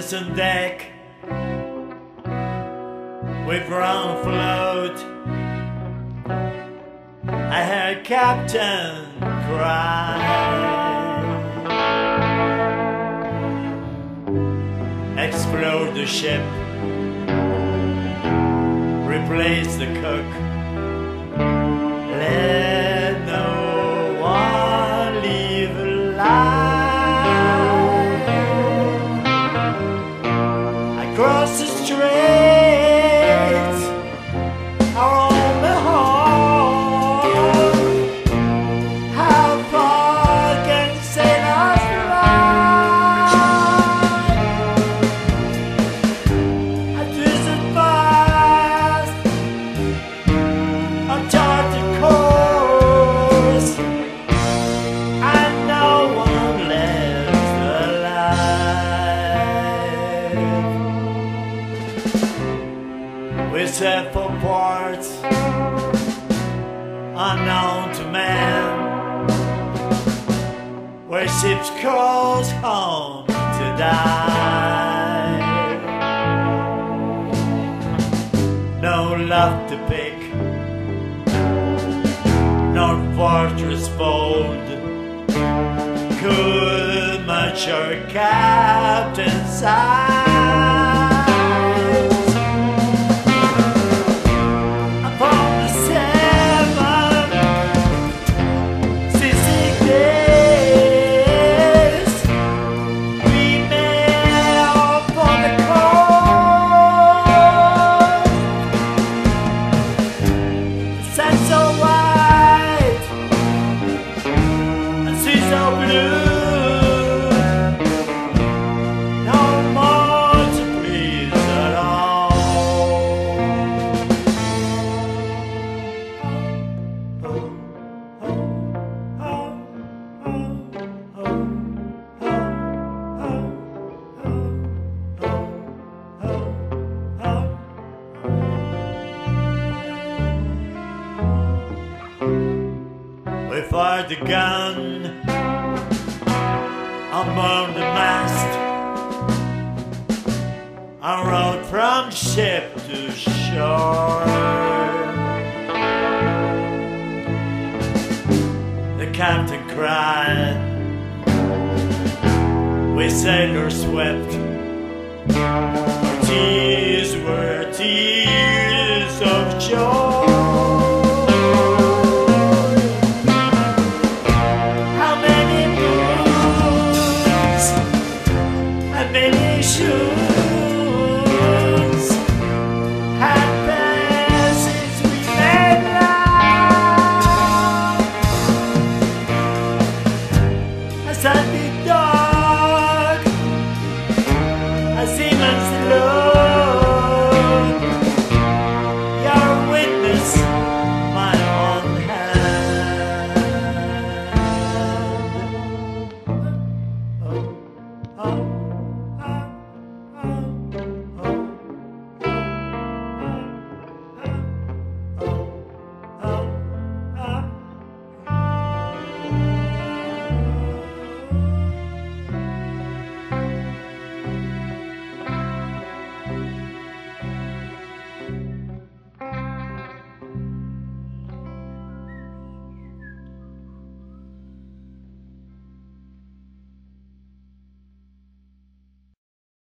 captains on deck, we've run afloat. I heard captain cry, explode the ship, replace the cook, let no one live alive. I cross the straits, on the home. How far can sailors fly? I visit fast, I chart the course, and no one lives alive. We set for ports unknown to man, where ships calls home to die. No love to pick, nor fortress bold could match our captain's eyes. Upon the seven seasick days, we met upon the coast. Sun so white and sea so blue, no more to please at all. We fired the gun on the mast and rode from ship to shore. The captain cried, we sailors wept. Our tears were tears of joy.